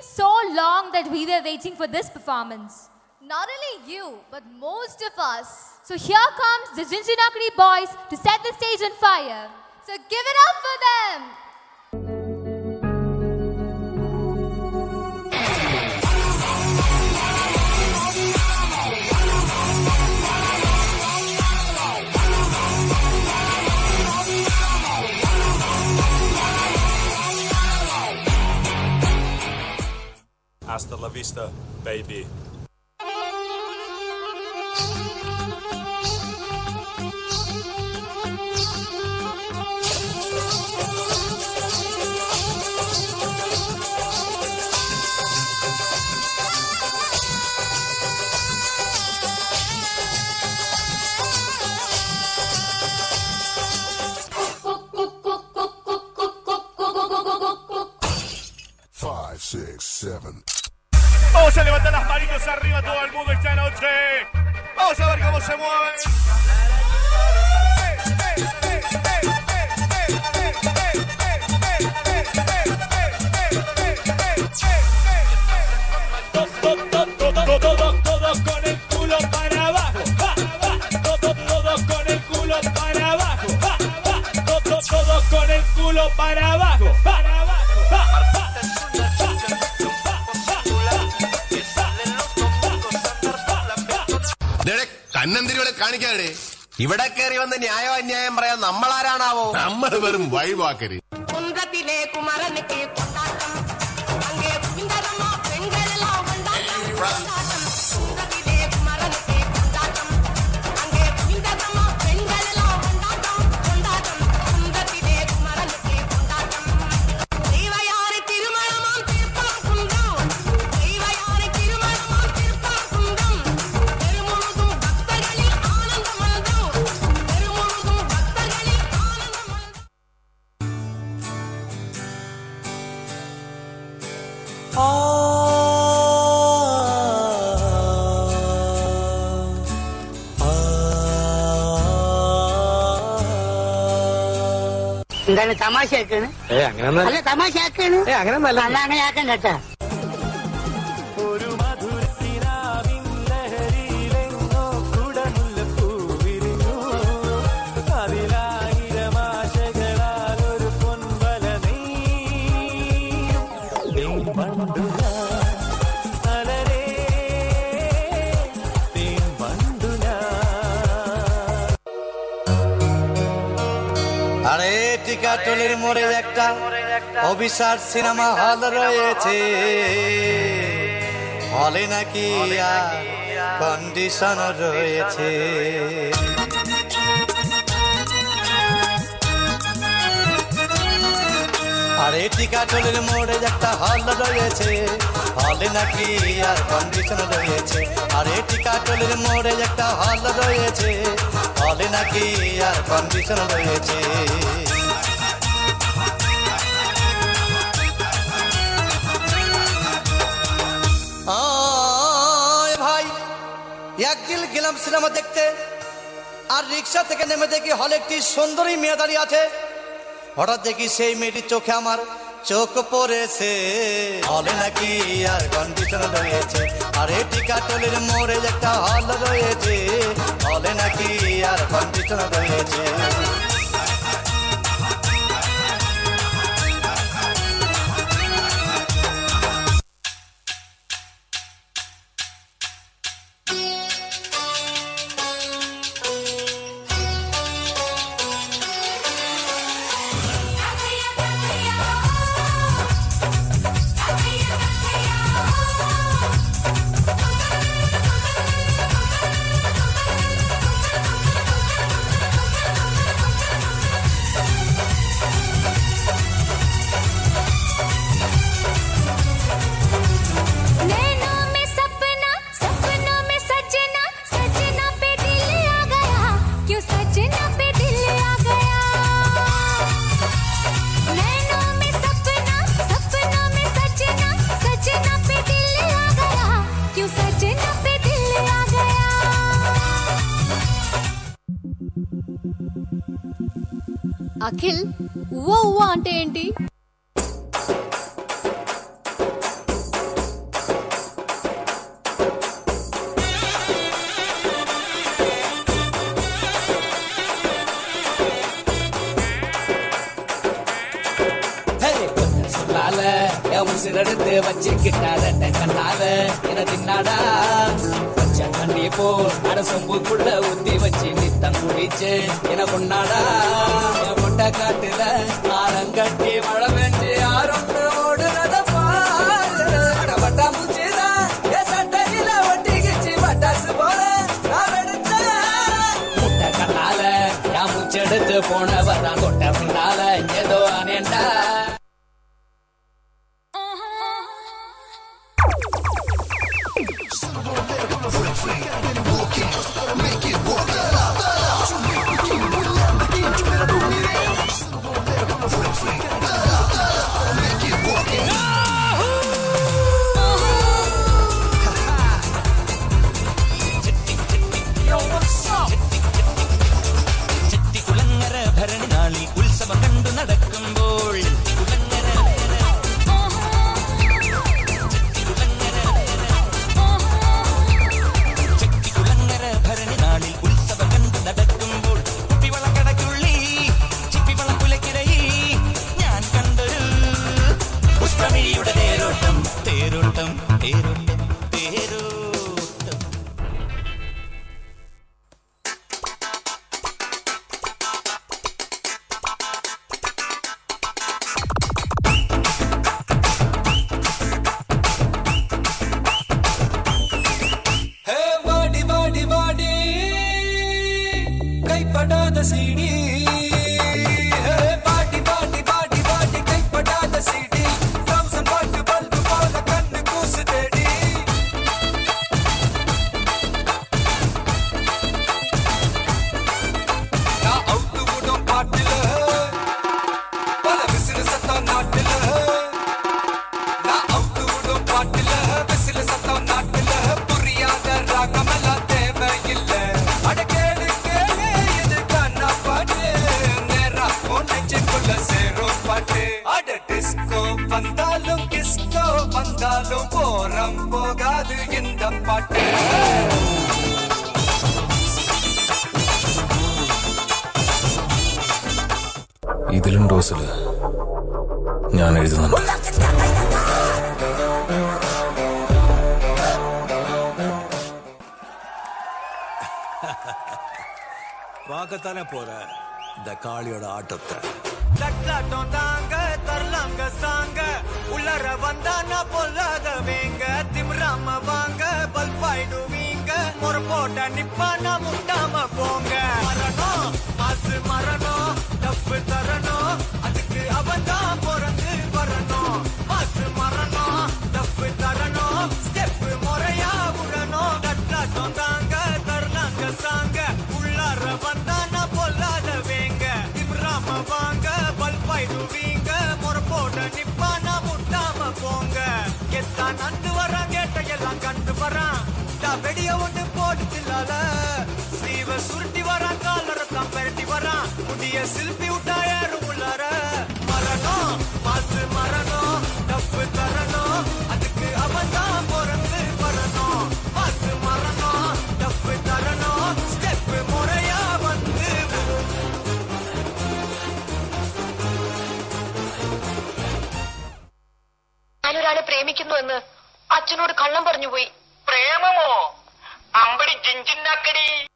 so long that we were waiting for this performance. Not only you, but most of us. So here comes the Jinjanakri boys to set the stage on fire. So give it up for them. Hasta la vista, baby. Five, six, seven. Vamos a levantar las manitos arriba todo el mundo esta noche. Vamos a ver cómo se mueve. Todos con el culo para abajo. Todos con el culo para abajo. Todos con el culo para abajo. കണ്ണന്തിരികളെ കാണിക്കാതെ ഇവിടെ കയറി വന്ന് ന്യായോ അന്യായം പറയാൻ നമ്മളാരാണാവോ? നമ്മൾ വെറും വഴിവാക്കര്. കുന്തത്തിലെ കുമരനുക്ക് കൊണ്ടാട്ടം അങ്ങേ കുന്തരമ്മ പെൺകളെല്ലാം കൊണ്ടാട്ടം കുന്തത്തിലെ കുമരനുക്ക് കൊണ്ടാട്ടം അങ്ങേ കുന്തരമ്മ പെൺകളെല്ലാം കൊണ്ടാട്ടം കുന്തത്തിലെ കുമരനുക്ക് കൊണ്ടാട്ടം ദൈവയാരെ തിരുമണമാം തീർപ്പാം കുന്തം ദൈവയാരെ തിരുമണമാം തീർപ്പാം കുന്തം പെരുമുഴുതും ഭക്തകളിൽ ആനന്ദമൽദം പെരുമുഴുതും ഭക്തകളിൽ ആനന്ദമൽദം. എന്താണ് തമാശയാക്കാണ്? അല്ല തമാശയാക്കാണ്. അല്ല അങ്ങനെ ആക്കണ്ട കേട്ടാ. ഒരു മധുരത്തിനാവിൻ ലഹരിയിലെങ്ങോ കുടമുല്ലപ്പൂ വിരിഞ്ഞു. അതിലായിരം ആശകളാൽ ഒരു പൊൻവല നെയ്യും. തേൻ പണ്ടു ഞാൻ അലരേ, തേൻ പണ്ടു ഞാൻ. আরে টিকাটলের মোড়ে একটা অভিশাপ সিনেমা হল রয়েছে, হলে নাকি কন্ডিশন রয়েছে। আরে টিকাটলের মোড়ে একটা হল রয়েছে, হলে নাকি আর কন্ডিশন রয়েছে। আরে টিকাটলের মোড়ে একটা হল রয়েছে, হলে নাকি আর কন্ডিশন রয়েছে। ভাই একদিন গেলাম সিনেমা দেখতে, আর রিক্সা থেকে নেমে দেখি হলে একটি সুন্দরী মেয়ে দাঁড়িয়ে আছে। হঠাৎ দেখি সেই মেয়েটির চোখে আমার চোখ পড়েছে, হলে নাকি আর কন্ডিশন রয়েছে। আরে টিকাটলের মোড়ে একটা হল রয়েছে, হলে নাকি আর কন্ডিশন রয়েছে। అఖిల్ ఉవ్వ ఉవ్వ అంటే ఏంటి? உசிரெடுத்து வச்சுக்கிட்டார கண்ணால என தின்னாடா பச்சை தண்ணி போ அட சொம்புக்குள்ள ஊத்தி வச்சு நித்தம் குடிச்சு என கொண்டாடா என் முட்டை காட்டுல ஆரங்கட்டி மழை பெஞ்சு யாரும் ஓடுறத பாரு பட்டா பூச்சிதான் என் சட்டையில ஒட்டிக்கிச்சு பட்டாசு போல நான் எடுத்தேன் முட்டை கண்ணால என் மூச்செடுத்து போனவதான் கொட்ட பின்னால ஏதோ அனேண்டா ഉത്സവം കണ്ടു നടക്കുമ്പോൾ ചെട്ടികുളങ്ങര ഭരണി നാളിൽ ഉത്സവം കണ്ടു നടക്കുമ്പോൾ കുപ്പിവളക്കടക്കുള്ളി ചിപ്പിവളക്കുലക്കിടയിൽ ഞാൻ കണ്ടൊരു പുഷ്പമിഴിയുടെ തേരോട്ടം തേരോട്ടം തേരോട്ടം തേരോട്ടം கைப்படாத சீடி பாட்டி பாட்டி பாட்டி பாட்டி கைப்படாத சீடி தம்சன் பாட்டு பல்பு போல கண்ணு கூசு தேடி நான் அவுத்து விடும் பாட்டுல பல விசிறு சத்தம் நாட்டுல நான் அவுத்து விடும் பாட்டுல விசிறு சத்தம் நாட்டுல புரியாத ராகமெல்லாம் தேவையில்லை அடக்கே வந்தாலும் கிஸ்கோ வந்தாலும் போரம் போகாது இந்த பாட்டு ഇതിലും ഡോസില് ഞാൻ എഴുതുന്നുണ്ട്. பார்க்கத்தானே போற இந்த காளியோட ஆட்டத்தை. தட்டாட்டம் தாங்க தரலாங்க சாங்க உள்ளர வந்தானா பொல்லாத வேங்க திம்ராம வாங்க பல்பாயிடுவீங்க ஒரு போட்ட நிப்பானா முட்டாம போங்க மரணம் மாசு மரணம் டப்பு தரணும் அதுக்கு அவன்தான் பிறந்து வரணும் மாசு மரணம் டப்பு தரணும் ஸ்டெப் முறையா விடணும் தட்டாட்டம் தாங்க தரலாங்க சாங்க உள்ளர வந்தானா பொல்லாத வேங்க திம்ராம வாங்க பல்பாயிடுவீங்க ஒரு போட்ட நிப்பானா முட்டாம போங்க எத்தான் நண்டு வரான் கேட்ட எல்லாம் கண்டு வரான் வெடிய ஒண்ணு போட்டுலால ஸ்ரீவ சுருட்டி வரான் காலரத்தான் பெரட்டி வரான் முடிய சில்பி விட்டா யாரும் உள்ளார மரணம் மாசு மரணம் டப்பு தரணும் அதுக்கு அவன் தான் பிறந்து வரணும் மாசு மரணம் டப்பு தரணும் ஸ்டெப் முறையா வந்து ഞാനൊരാളെ പ്രേമിക്കുന്നു എന്ന് അച്ഛനോട് കള്ളം പറഞ്ഞു പോയി. പ്രേമമോ? അമ്പടി ജിഞ്ചിന്നാക്കടി.